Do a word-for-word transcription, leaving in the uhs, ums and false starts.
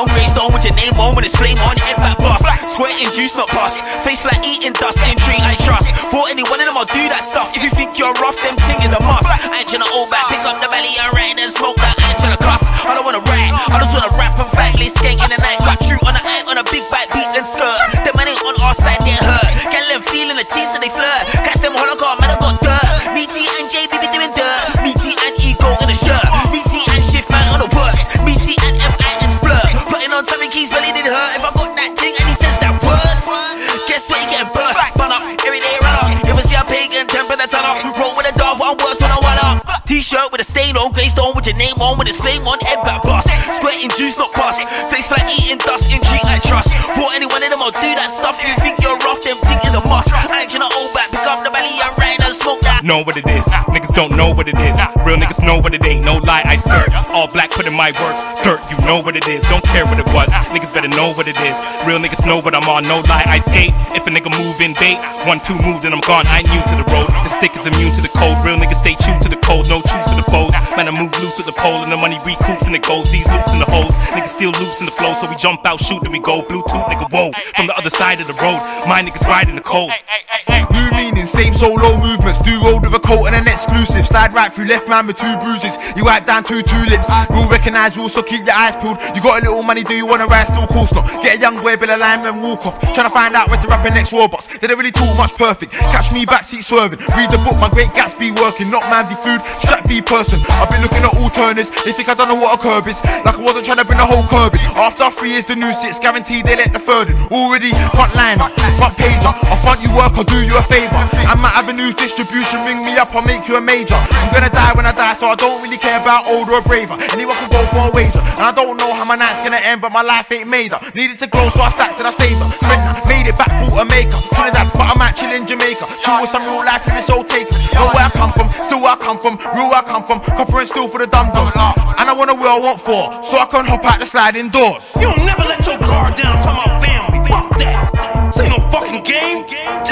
on, gravestone with your name on, when it's flame on, head back bust. Squirting juice, not pus. Face flat, eating dust, in tree I trust. For any one of them, I'll do that stuff. If you think you're rough, them ting is a must. Angela old back, pick up the belly and ride and smoke that Angela cuss. I don't wanna rap, I just wanna rap and fatly skank in the night. Got true on the eye, on a big back beat and skirt. Them man ain't on our side, they hurt. Get them feeling the teeth so they flirt. Catch them holocaust, man, I got dirt. Me T and J B be doing dirt. Me T and Ego in the shirt. Me T and Shift man on the works. Me T and M I and Splurt. Putting on something keys, belly did hurt. If I got that thing and he says that word, guess what, you getting burst. Bun up, every day run up. If I see a pagan, temper the ton up. Roll with a dog, one worse when I one up. T-shirt with a stain on, gravestone with your name on, when it's flame on, head back bust. Squirting juice, not pus. Face flat, eating dust, in treat I trust. For any one of them, I'll do that stuff. If you think you're rough, them ting is a must. Action old back, pick up the belly and ride and smoke that. Know what it is, niggas don't know what it is. Real niggas know what it ain't, no lie, I skirt. All black, put in my work, dirt, you know what it is. Don't care what it was, niggas better know what it is. Real niggas know what I'm on, no lie, I skate. If a nigga move in bait, one, two move, then I'm gone, I ain't new to the road. The stick is immune to the cold, real niggas stay true to the cold. No truth to the foes, man I move loose with the pole. And the money recoups and it goes, these loops in the holes. Niggas still loops in the flow, so we jump out, shoot, then we go. Bluetooth, nigga, whoa, from the other side of the road. My niggas riding the cold. New meaning, same solo movements. Do road with a coat and an exclusive. Slide right through left man with two bruises. You wipe down two tulips. We'll recognise rules, so keep your eyes peeled. You got a little money, do you wanna ride? Still course not. Get a young boy, bill a lime and walk off. Tryna find out where to rap a next Roblox. They don't really talk much perfect. Catch me backseat swerving. Read the book, my great Gatsby working. Not man be food, strap be person. I've been looking at all turners. They think I don't know what a curb is. Like I wasn't trying to bring the whole curb in. After three years the new six, guaranteed they let the third in. Already front liner, front pager. I'll front you work, I'll do you a favour. And my avenues distribution, ring me up, I'll make you a major. I'm gonna die when I die, so I don't really care about older or braver. Anyone can go for a wager. And I don't know how my night's gonna end, but my life ain't made up. Needed to grow, so I stacked and I saved up. Spent, made it back, bought a maker. Trinidad, but I'm actually in Jamaica. Chill with some real life and it's all taken. Know where I come from, still where I come from. Real where I come from, copper and steel for the dum-dums. And I wanna where I want for, so I can hop out the sliding doors. You don't never let your guard down, talking about family. Fuck that. This ain't no fucking game.